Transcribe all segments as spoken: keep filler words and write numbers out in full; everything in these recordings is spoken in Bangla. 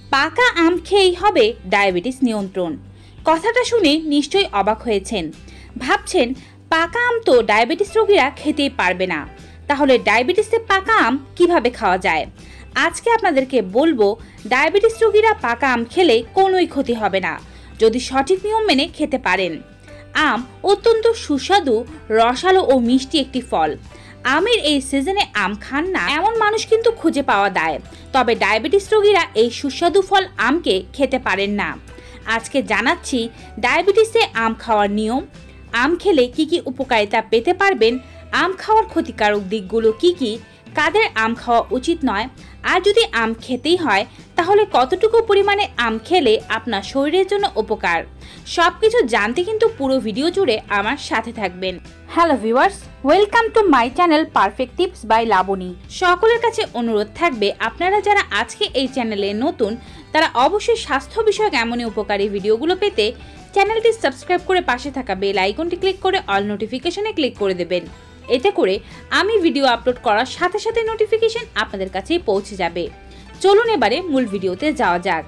পাকা আম খেয়েই হবে ডায়াবেটিস নিয়ন্ত্রণ। কথাটা শুনে নিশ্চয়ই অবাক হয়েছেন, ভাবছেন পাকা আম তো ডায়াবেটিস রোগীরা খেতেই পারবে না, তাহলে ডায়াবেটিসে পাকা আম কিভাবে খাওয়া যায়। আজকে আপনাদেরকে বলবো ডায়াবেটিস রোগীরা পাকা আম খেলে কোনোই ক্ষতি হবে না যদি সঠিক নিয়ম মেনে খেতে পারেন। আম অত্যন্ত সুস্বাদু, রসালো ও মিষ্টি একটি ফল। আমের এই সিজনে আম খান না এমন মানুষ কিন্তু খুঁজে পাওয়া যায়, তবে ডায়াবেটিস রোগীরা এই সুস্বাদু ফল আমকে খেতে পারেন না। আজকে জানাচ্ছি ডায়াবেটিসে আম খাওয়ার নিয়ম, আম খেলে কি কি উপকারিতা পেতে পারবেন, আম খাওয়ার ক্ষতিকারক দিকগুলো কি কি, কাদের আম খাওয়া উচিত নয়, আর যদি আম খেতেই হয় তাহলে কতটুকু পরিমাণে আম খেলে আপনার শরীরের জন্য উপকার, সবকিছু জানতে কিন্তু পুরো ভিডিও জুড়ে আমার সাথে থাকবেন। Hello viewers, welcome to my channel perfect tips by Labani. সকলের কাছে অনুরোধ থাকবে আপনারা যারা আজকে এই চ্যানেলে নতুন তারা অবশ্যই স্বাস্থ্য বিষয়ক এমনই উপকারী ভিডিওগুলো পেতে চ্যানেলটি সাবস্ক্রাইব করে পাশে থাকা বেল আইকনটি ক্লিক করে অল নোটিফিকেশনে ক্লিক করে দেবেন। এতে করে আমি ভিডিও আপলোড করার সাথে সাথে নোটিফিকেশন আপনাদের কাছেই পৌঁছে যাবে। চলুন এবারে মূল ভিডিওতে যাওয়া যাক।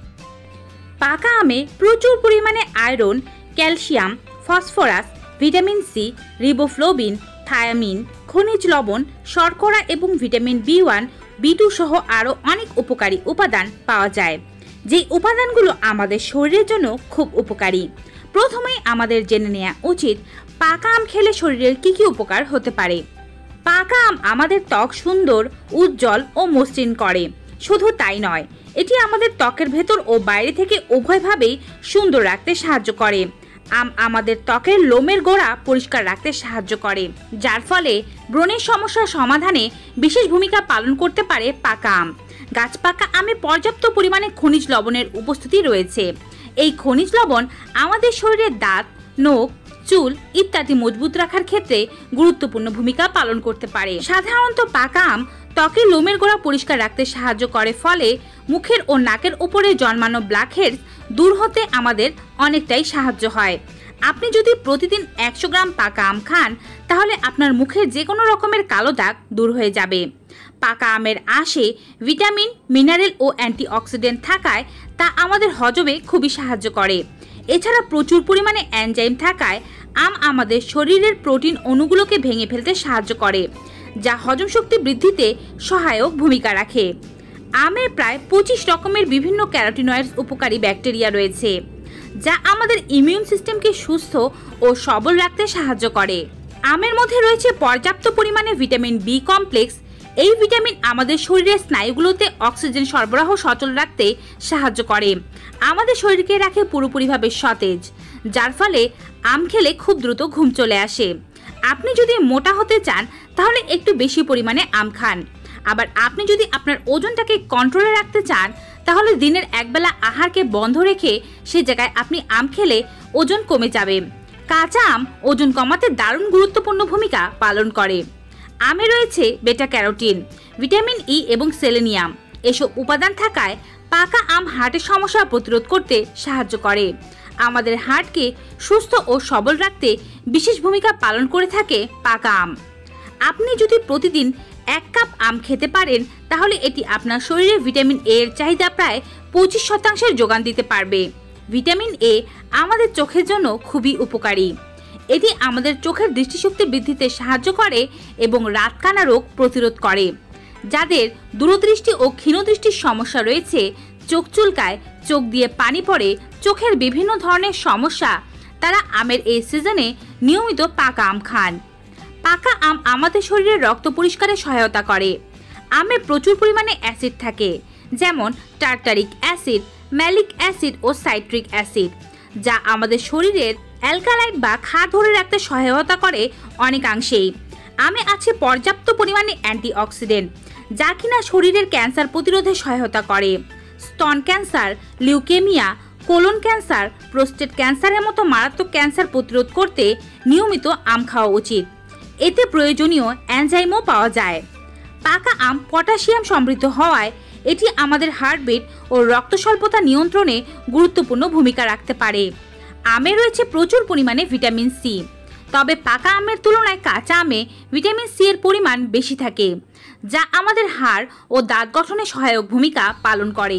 পাকা আমে প্রচুর পরিমাণে iron, calcium, phosphorus, vitamin C, riboflavin, thiamine, খনিজ লবণ, শর্করা এবং vitamin B one, B two সহ আরও অনেক উপকারী উপাদান পাওয়া যায়, যেই উপাদানগুলো আমাদের শরীরের জন্য খুব উপকারী। প্রথমেই আমাদের জেনে নেওয়া উচিত পাকা আম খেলে শরীরের কি কি উপকার হতে পারে। পাকা আম আমাদের ত্বক সুন্দর, উজ্জ্বল ও মসৃণ করে। শুধু তাই নয়, এটি আমাদের ত্বকের ভেতর ও বাইরে থেকে উভয়ভাবেই সুন্দর রাখতে সাহায্য করে। আম আমাদের ত্বকের লোমের গোড়া পরিষ্কার রাখতে সাহায্য করে, যার ফলে ব্রণের সমস্যার সমাধানে বিশেষ ভূমিকা পালন করতে পারে পাকা আম। গাছ পাকা আমে পর্যাপ্ত পরিমাণে খনিজ লবণের উপস্থিতি রয়েছে। এই খনিজ লবণ আমাদের শরীরের দাঁত, নখ, চুল ইত্যাদি মজবুত রাখার ক্ষেত্রে গুরুত্বপূর্ণ ভূমিকা পালন করতে পারে। সাধারণত পাকা আম ত্বকের লোমের গোড়া পরিষ্কার রাখতে সাহায্য করে, ফলে মুখের ও নাকের উপরে জন্মানো ব্ল্যাক হেডস দূর হতে আমাদের অনেকটাই সাহায্য হয়। আপনি যদি প্রতিদিন একশো গ্রাম পাকা আম খান তাহলে আপনার মুখের যে কোনো রকমের কালো দাগ দূর হয়ে যাবে। পাকা আমের আঁশে ভিটামিন, মিনারেল ও অ্যান্টিঅক্সিডেন্ট থাকায় তা আমাদের হজমে খুবই সাহায্য করে। এছাড়া প্রচুর পরিমাণে এনজাইম থাকায় আম আমাদের শরীরের প্রোটিন অণুগুলোকে ভেঙে ফেলতে সাহায্য করে, যা হজম শক্তি বৃদ্ধিতে সহায়ক ভূমিকা রাখে। আমে প্রায় পঁচিশ রকমের বিভিন্ন ক্যারোটিনয়েডস উপকারী ব্যাকটেরিয়া রয়েছে, যা আমাদের ইমিউন সিস্টেমকে সুস্থ ও সবল রাখতে সাহায্য করে। আমের মধ্যে রয়েছে পর্যাপ্ত পরিমাণে ভিটামিন বি কমপ্লেক্স। এই ভিটামিন আমাদের শরীরের স্নায়ুগুলোতে অক্সিজেন সরবরাহ সচল রাখতে সাহায্য করে, আমাদের শরীরকে রাখে পুরোপুরিভাবে সতেজ, যার ফলে আম খেলে খুব দ্রুত ঘুম চলে আসে। আপনি যদি মোটা হতে চান তাহলে একটু বেশি পরিমাণে আম খান, আবার আপনি যদি আপনার ওজনটাকে কন্ট্রোলে রাখতে চান তাহলে দিনের একবেলা আহারকে বন্ধ রেখে সে জায়গায় আপনি আম খেলে ওজন কমে যাবে। কাঁচা আম ওজন কমাতে দারুণ গুরুত্বপূর্ণ ভূমিকা পালন করে। আমে রয়েছে বেটা ক্যারোটিন, ভিটামিন ই এবং সেলেনিয়াম। এসব উপাদান থাকায় পাকা আম হার্টের সমস্যা প্রতিরোধ করতে সাহায্য করে। আমাদের হার্টকে সুস্থ ও সবল রাখতে বিশেষ ভূমিকা পালন করে থাকে পাকা আম। আপনি যদি প্রতিদিন এক কাপ আম খেতে পারেন তাহলে এটি আপনার শরীরে ভিটামিন এ এর চাহিদা প্রায় পঁচিশ শতাংশের যোগান দিতে পারবে। ভিটামিন এ আমাদের চোখের জন্য খুবই উপকারী। এটি আমাদের চোখের দৃষ্টিশক্তি বৃদ্ধিতে সাহায্য করে এবং রাতকানা রোগ প্রতিরোধ করে। যাদের দূরদৃষ্টি ও ক্ষীণদৃষ্টির সমস্যা রয়েছে, চোখ চুলকায়, চোখ দিয়ে পানি পড়ে, চোখের বিভিন্ন ধরনের সমস্যা, তারা আমের এই সিজনে নিয়মিত পাকা আম খান। পাকা আম আমাদের শরীরের রক্ত পরিষ্কারে সহায়তা করে। আমে প্রচুর পরিমাণে অ্যাসিড থাকে, যেমন টার্টারিক অ্যাসিড, ম্যালিক অ্যাসিড ও সাইট্রিক অ্যাসিড, যা আমাদের শরীরের অ্যালকালাইন বা ক্ষার ধরে রাখতে সহায়তা করে অনেকাংশেই। আমে আছে পর্যাপ্ত পরিমাণে অ্যান্টিঅক্সিডেন্ট, যা কিনা শরীরের ক্যান্সার প্রতিরোধে সহায়তা করে। স্তন cancer, leukaemia, colon cancer, prostate ক্যান্সারের মতো মারাত্মক ক্যান্সার প্রতিরোধ করতে নিয়মিত আম খাওয়া উচিত। এতে প্রয়োজনীয় এনজাইমও পাওয়া যায়। পাকা আম পটাশিয়াম সমৃদ্ধ হওয়ায় এটি আমাদের হার্টবিট ও রক্ত স্বল্পতা নিয়ন্ত্রণে গুরুত্বপূর্ণ ভূমিকা রাখতে পারে। আমে রয়েছে প্রচুর পরিমাণে ভিটামিন সি, তবে পাকা আমের তুলনায় কাঁচা আমে ভিটামিন সি এর পরিমাণ বেশি থাকে, যা আমাদের হাড় ও দাঁত গঠনে সহায়ক ভূমিকা পালন করে।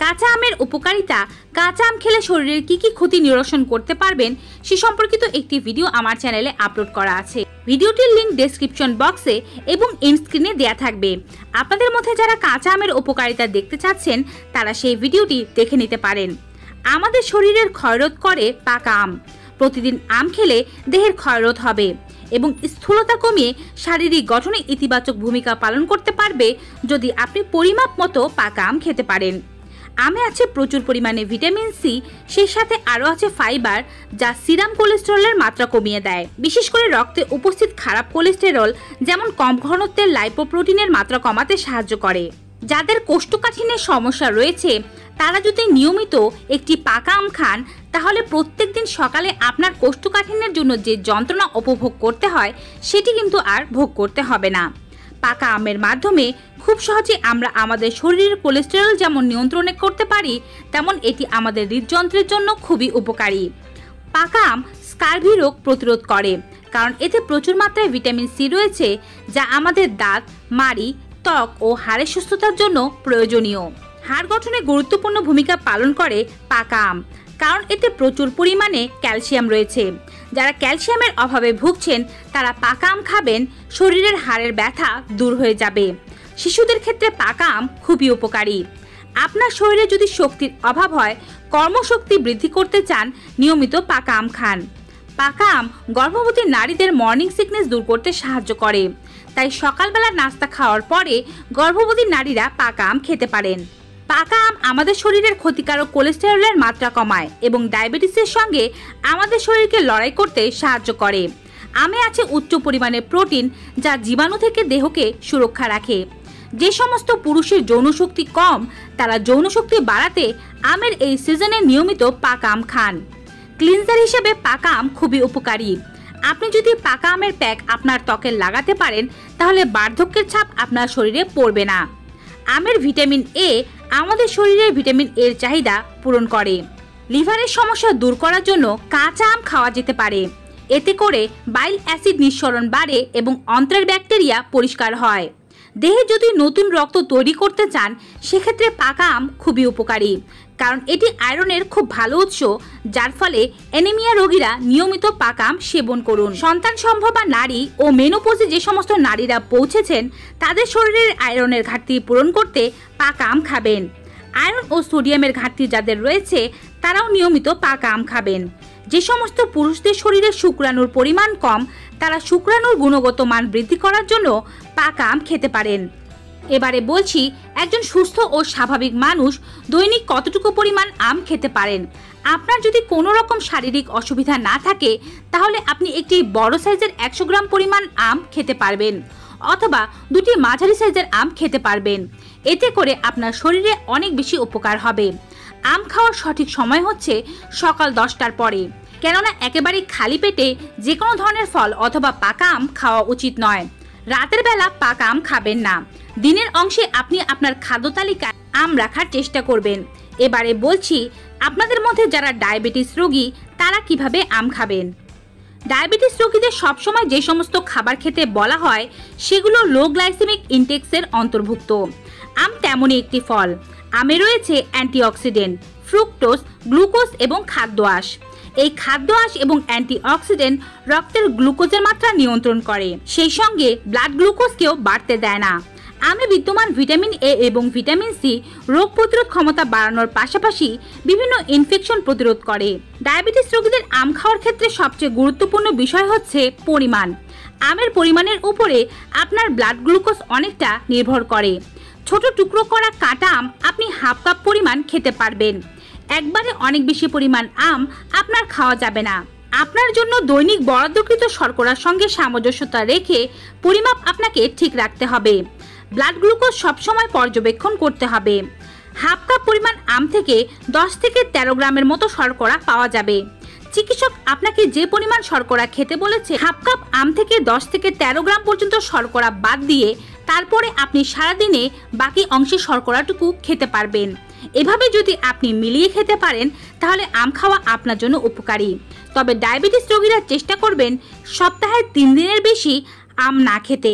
কাঁচা আমের উপকারিতা, কাঁচা আম খেলে শরীরের কি কি ক্ষতি নিরসন করতে পারবেন সে সম্পর্কিত একটি ভিডিও আমার চ্যানেলে আপলোড করা আছে। ভিডিওটির লিংক ডেসক্রিপশন বক্সে এবং এন্ড স্ক্রিনে দেওয়া থাকবে। আপনাদের মধ্যে যারা কাঁচা আমের উপকারিতা দেখতে চাচ্ছেন তারা সেই ভিডিওটি দেখে নিতে পারেন। আমাদের শরীরের ক্ষয়রোধ করে পাকা আম। প্রতিদিন আম খেলে দেহের ক্ষয়রোধ হবে এবং স্থূলতা কমিয়ে শারীরিক গঠনে ইতিবাচক ভূমিকা পালন করতে পারবে যদি আপনি পরিমাপ মতো পাকা আম খেতে পারেন। আমে আছে প্রচুর পরিমাণে ভিটামিন সি, সেই সাথে আরও আছে ফাইবার, যা সিরাম কোলেস্টেরলের মাত্রা কমিয়ে দেয়। বিশেষ করে রক্তে উপস্থিত খারাপ কোলেস্টেরল যেমন কম ঘনত্বের লাইপোপ্রোটিনের মাত্রা কমাতে সাহায্য করে। যাদের কোষ্ঠকাঠিন্যের সমস্যা রয়েছে তারা যদি নিয়মিত একটি পাকা আম খান তাহলে প্রত্যেক দিন সকালে আপনার কোষ্ঠকাঠিন্যের জন্য যে যন্ত্রণা উপভোগ করতে হয় সেটি কিন্তু আর ভোগ করতে হবে না। পাকা আমের মাধ্যমে খুব সহজে আমরা আমাদের শরীরের কোলেস্টেরল যেমন নিয়ন্ত্রণে করতে পারি, তেমন এটি আমাদের হৃদযন্ত্রের জন্য খুবই উপকারী। পাকা আম স্কার্ভি রোগ প্রতিরোধ করে, কারণ এতে প্রচুর মাত্রায় ভিটামিন সি রয়েছে, যা আমাদের দাঁত, মাড়ি, ত্বক ও হাড়ের সুস্থতার জন্য প্রয়োজনীয়। হাড় গঠনে গুরুত্বপূর্ণ ভূমিকা পালন করে পাকা আম, কারণ এতে প্রচুর পরিমাণে ক্যালসিয়াম রয়েছে। যারা ক্যালসিয়ামের অভাবে ভুগছেন তারা পাকা আম খাবেন, শরীরের হাড়ের ব্যথা দূর হয়ে যাবে। শিশুদের ক্ষেত্রে পাকা আম খুবই উপকারী। আপনার শরীরে যদি শক্তির অভাব হয়, কর্মশক্তি বৃদ্ধি করতে চান, নিয়মিত পাকা আম খান। পাকা আম গর্ভবতী নারীদের মর্নিং সিকনেস দূর করতে সাহায্য করে, তাই সকালবেলা নাস্তা খাওয়ার পরে গর্ভবতী নারীরা পাকা আম খেতে পারেন। পাকা আম আমাদের শরীরের ক্ষতিকারক কোলেস্টেরলের মাত্রা কমায় এবং ডায়াবেটিসের সঙ্গে আমাদের শরীরকে লড়াই করতে সাহায্য করে। আমে আছে উচ্চ পরিমাণে প্রোটিন, যা জীবাণু থেকে দেহকে সুরক্ষা রাখে। যে সমস্ত পুরুষের যৌনশক্তি কম তারা যৌনশক্তি বাড়াতে আমের এই সিজনে নিয়মিত পাকা আম খান। ক্লিনজার হিসেবে পাকা আম খুবই উপকারী। আপনি যদি পাকা আমের প্যাক আপনার ত্বকে লাগাতে পারেন তাহলে বার্ধক্যের ছাপ আপনার শরীরে পড়বে না। আমের ভিটামিন এ আমাদের শরীরের ভিটামিন এর চাহিদা পূরণ করে। লিভারের সমস্যা দূর করার জন্য কাঁচা আম খাওয়া যেতে পারে। এতে করে বাইল অ্যাসিড নিঃসরণ বাড়ে এবং অন্ত্রের ব্যাকটেরিয়া পরিষ্কার হয়। দেহে যদি নতুন রক্ত তৈরি করতে চান সেক্ষেত্রে পাকা আম খুবই উপকারী, কারণ এটি আয়রনের খুব ভালো উৎস, যার ফলে অ্যানিমিয়া রোগীরা নিয়মিত পাকা আম সেবন করুন। সন্তান সম্ভবা নারী ও মেনোপজে যে সমস্ত নারীরা পৌঁছেছেন তাদের শরীরের আয়রনের ঘাটতি পূরণ করতে পাকা আম খাবেন। আয়রন ও সোডিয়ামের ঘাটতি যাদের রয়েছে তারাও নিয়মিত পাকা আম খাবেন। যে সমস্ত পুরুষদের শরীরে শুক্রাণুর পরিমাণ কম তারা শুক্রাণুর গুণগত মান বৃদ্ধি করার জন্য পাকা আম খেতে পারেন। এবারে বলছি একজন সুস্থ ও স্বাভাবিক মানুষ দৈনিক কতটুকু পরিমাণ আম খেতে পারেন। আপনার যদি কোনো রকম শারীরিক অসুবিধা না থাকে তাহলে আপনি একটি বড় সাইজের একশো গ্রাম পরিমাণ আম খেতে পারবেন, অথবা দুটি মাঝারি সাইজের আম খেতে পারবেন। এতে করে আপনার শরীরে অনেক বেশি উপকার হবে। আম খাওয়ার সঠিক সময় হচ্ছে সকাল দশটার পরে, কেননা একেবারে খালি পেটে যে কোনো ধরনের ফল অথবা পাকা আম খাওয়া উচিত নয়। রাতের বেলা পাকা আম খাবেন না। দিনের অংশে আপনি আপনার খাদ্য তালিকায় আম রাখার চেষ্টা করবেন। এবারে বলছি আপনাদের মধ্যে যারা ডায়াবেটিস রোগী তারা কিভাবে আম খাবেন। ডায়াবেটিস রোগীদের সবসময় যে সমস্ত খাবার খেতে বলা হয় সেগুলো লো গ্লাইসেমিক ইনটেক্সের অন্তর্ভুক্ত। আম তেমনই একটি ফল। আমে রয়েছে অ্যান্টিঅক্সিডেন্ট, ফ্রুক্টোজ, গ্লুকোজ এবং খাদ্য আঁশ। এই খাদ্য আঁশ এবং অ্যান্টিঅক্সিডেন্ট রক্তের গ্লুকোজের মাত্রা নিয়ন্ত্রণ করে, সেই সঙ্গে ব্লাড গ্লুকোজকেও বাড়তে দেয় না। আমে বিদ্যমান ভিটামিন এ এবং ভিটামিন সি রোগ প্রতিরোধ ক্ষমতা বাড়ানোর পাশাপাশি বিভিন্ন ইনফেকশন প্রতিরোধ করে। ডায়াবেটিস রোগীদের আম খাওয়ার ক্ষেত্রে সবচেয়ে গুরুত্বপূর্ণ বিষয় হচ্ছে পরিমাণ। আমের পরিমাণের উপরে আপনার ব্লাড গ্লুকোজ অনেকটা নির্ভর করে। ছোট টুকরো করা কাটা আম আপনি হাফ কাপ পরিমাণ খেতে পারবেন। একবারে অনেক বেশি পরিমাণ আম আপনার খাওয়া যাবে না। আপনার জন্য দৈনিক বরাদ্দকৃত শর্করার সঙ্গে সামঞ্জস্যতা রেখে পরিমাপ আপনাকে ঠিক রাখতে হবে। ব্লাড গ্লুকোজ সবসময় পর্যবেক্ষণ করতে হবে। হাফ কাপ পরিমাণ আম থেকে দশ থেকে তেরো গ্রামের মতো শর্করা পাওয়া যাবে। চিকিৎসক আপনাকে যে পরিমাণ শর্করা খেতে বলেছে হাফ কাপ আম থেকে দশ থেকে তেরো গ্রাম পর্যন্ত শর্করা বাদ দিয়ে তারপরে আপনি সারাদিনে বাকি অংশের শর্করাটুকু খেতে পারবেন। এভাবে যদি আপনি মিলিয়ে খেতে পারেন তাহলে আম খাওয়া আপনার জন্য উপকারী। তবে ডায়াবেটিস রোগীরা চেষ্টা করবেন সপ্তাহে তিন দিনের বেশি আম না খেতে।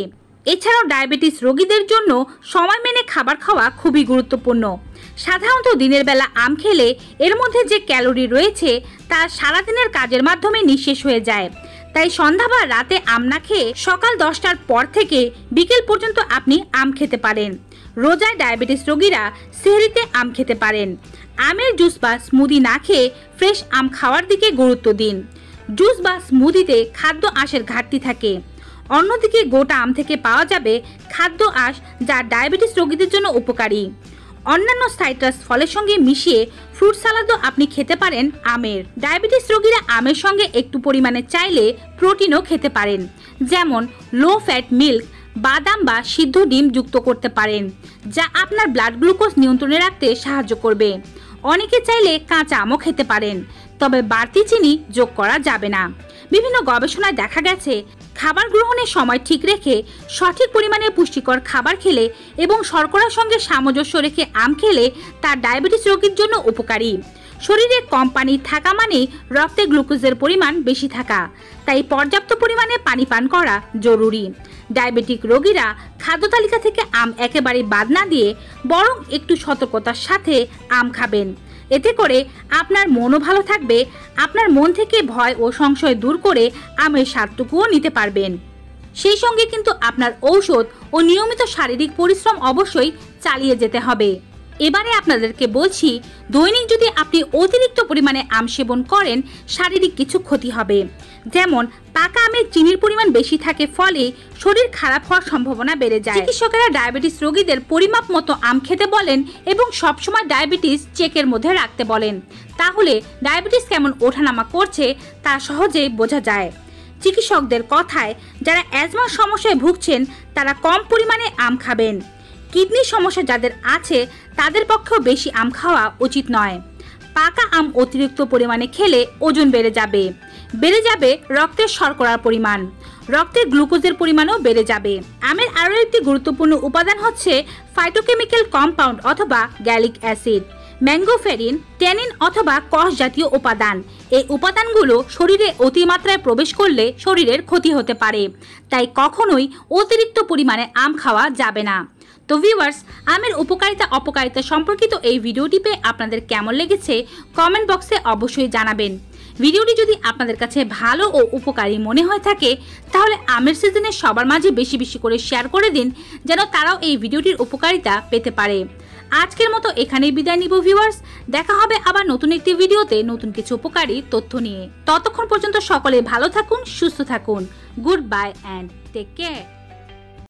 এছাড়াও ডায়াবেটিস রোগীদের জন্য সময় মেনে খাবার খাওয়া খুবই গুরুত্বপূর্ণ। সাধারণত দিনের বেলা আম খেলে এর মধ্যে যে ক্যালোরি রয়েছে তা সারাদিনের কাজের মাধ্যমে নিঃশেষ হয়ে যায়। তাই সন্ধ্যা বা রাতে আম না খেয়ে সকাল দশটার পর থেকে বিকেল পর্যন্ত আপনি আম খেতে পারেন। রোজায় ডায়াবেটিস রোগীরা সেহরিতে আম খেতে পারেন। আমের জুস বা স্মুদি না খেয়ে ফ্রেশ আম খাওয়ার দিকে গুরুত্ব দিন। জুস বা স্মুদিতে খাদ্য আঁশের ঘাটতি থাকে। অন্যদিকে গোটা আম থেকে পাওয়া যাবে খাদ্য আঁশ যা ডায়াবেটিস রোগীদের জন্য উপকারী। অন্যান্য সাইট্রাস ফলের সঙ্গে মিশিয়ে ফ্রুট সালাদও আপনি খেতে পারেন আমের। ডায়াবেটিস রোগীরা আমের সঙ্গে একটু পরিমাণে চাইলে প্রোটিনও খেতে পারেন, যেমন লো ফ্যাট মিল্ক, বাদাম বা সিদ্ধ ডিম যুক্ত করতে পারেন, যা আপনার ব্লাড গ্লুকোজ নিয়ন্ত্রণে রাখতে সাহায্য করবে। অনেকে চাইলে কাঁচা আমও খেতে পারেন, তবে বাড়তি চিনি যোগ করা যাবে না। বিভিন্ন গবেষণায় দেখা গেছে খাবার গ্রহণের সময় ঠিক রেখে সঠিক পরিমাণে পুষ্টিকর খাবার খেলে এবং শর্করার সঙ্গে সামঞ্জস্য রেখে আম খেলে তা ডায়াবেটিস রোগীর জন্য উপকারী। শরীরে কম পানি থাকা মানে রক্তে গ্লুকোজের পরিমাণ বেশি থাকা, তাই পর্যাপ্ত পরিমাণে পানি পান করা জরুরি। ডায়াবেটিক রোগীরা খাদ্য তালিকা থেকে আম একেবারে বাদ না দিয়ে বরং একটু সতর্কতার সাথে আম খাবেন। এতে করে আপনার মনও ভালো থাকবে, আপনার মন থেকে ভয় ও সংশয় দূর করে আমের স্বাদটুকুও নিতে পারবেন। সেই সঙ্গে কিন্তু আপনার ঔষধ ও নিয়মিত শারীরিক পরিশ্রম অবশ্যই চালিয়ে যেতে হবে। এবারে আপনাদেরকে বলছি, দৈনিক যদি আপনি অতিরিক্ত পরিমাণে আম সেবন করেন শারীরিক কিছু ক্ষতি হবে। যেমন পাকা আমের চিনির পরিমাণ বেশি থাকে, ফলে শরীর খারাপ হওয়ার সম্ভাবনা বেড়ে যায়। চিকিৎসকেরা ডায়াবেটিস রোগীদের পরিমাপ মতো আম খেতে বলেন এবং সবসময় ডায়াবেটিস চেকের মধ্যে রাখতে বলেন। তাহলে ডায়াবেটিস কেমন ওঠানামা করছে তা সহজেই বোঝা যায়। চিকিৎসকদের কথায় যারা অ্যাজমার সমস্যায় ভুগছেন তারা কম পরিমাণে আম খাবেন। কিডনির সমস্যা যাদের আছে তাদের পক্ষেও বেশি আম খাওয়া উচিত নয়। পাকা আম অতিরিক্ত পরিমাণে খেলে ওজন বেড়ে যাবে, বেড়ে যাবে রক্তের শর্করার পরিমাণ, রক্তের গ্লুকোজের পরিমাণও বেড়ে যাবে। আমের আরও একটি গুরুত্বপূর্ণ উপাদান হচ্ছে ফাইটোকেমিক্যাল কম্পাউন্ড অথবা গ্যালিক অ্যাসিড, ম্যাঙ্গোফেরিন, ট্যানিন অথবা কষ জাতীয় উপাদান। এই উপাদানগুলো শরীরে অতিমাত্রায় প্রবেশ করলে শরীরের ক্ষতি হতে পারে, তাই কখনোই অতিরিক্ত পরিমাণে আম খাওয়া যাবে না। তো ভিউয়ার্স, আমের উপকারিতা অপকারিতা সম্পর্কিত এই ভিডিওটি পেয়ে আপনাদের কেমন লেগেছে কমেন্ট বক্সে অবশ্যই জানাবেন। ভিডিওটি যদি আপনাদের কাছে ভালো ও উপকারী মনে হয়ে থাকে তাহলে আমের সিজনে সবার মাঝে বেশি বেশি করে শেয়ার করে দিন, যেন তারাও এই ভিডিওটির উপকারিতা পেতে পারে। আজকের মতো এখানেই বিদায় নিব ভিউয়ার্স। দেখা হবে আবার নতুন একটি ভিডিওতে নতুন কিছু উপকারী তথ্য নিয়ে। ততক্ষণ পর্যন্ত সকলে ভালো থাকুন, সুস্থ থাকুন। Good bye and take care.